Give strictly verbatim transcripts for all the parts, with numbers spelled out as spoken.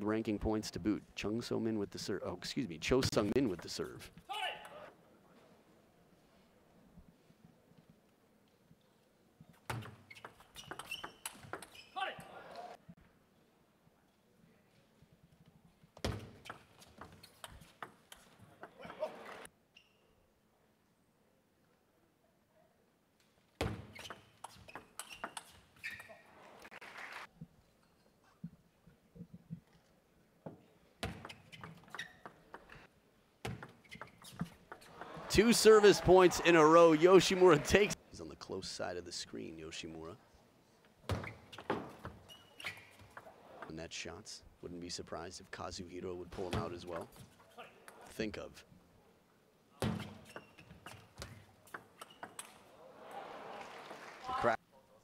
world ranking points to boot. Cho Seungmin with the serve. Oh, excuse me, Cho Seungmin with the serve. Two service points in a row. Yoshimura takes. He's on the close side of the screen, Yoshimura. Net shots. Wouldn't be surprised if Kazuhiro would pull him out as well. Think of. Crack.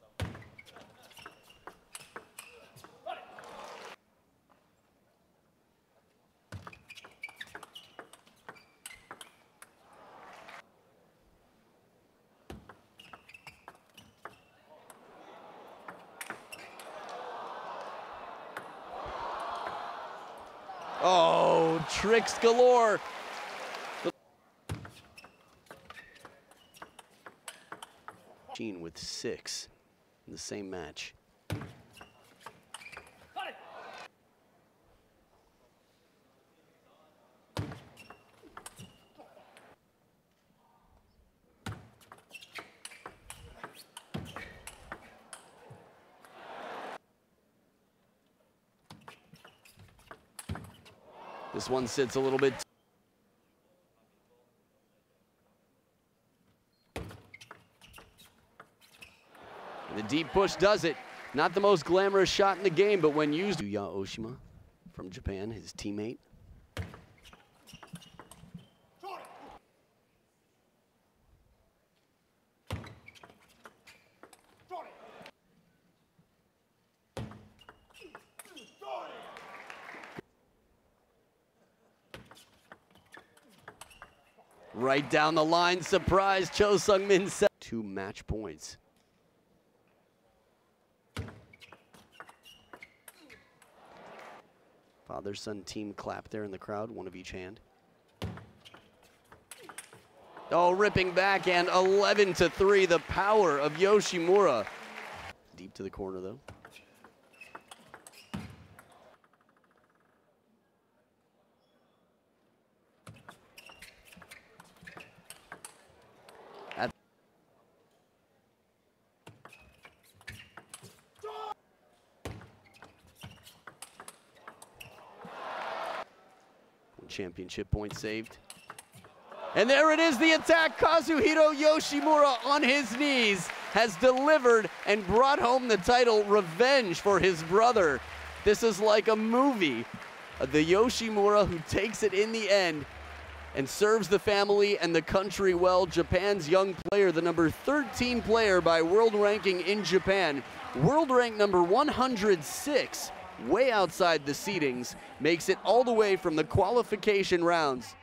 Oh, tricks galore. With six in the same match. This one sits a little bit. The deep push does it. Not the most glamorous shot in the game, but when used. Kazuhiro Yoshimura from Japan, his teammate. Right down the line, surprise, Cho Seungmin set two match points. Father-son team clap there in the crowd, one of each hand. Oh, ripping backhand, eleven to three, the power of Yoshimura. Deep to the corner though. Championship point saved. And there it is, the attack. Kazuhiro Yoshimura on his knees has delivered and brought home the title. Revenge for his brother. This is like a movie. The Yoshimura who takes it in the end and serves the family and the country well. Japan's young player, the number thirteen player by world ranking in Japan. World rank number one hundred six. Way outside the seedings, makes it all the way from the qualification rounds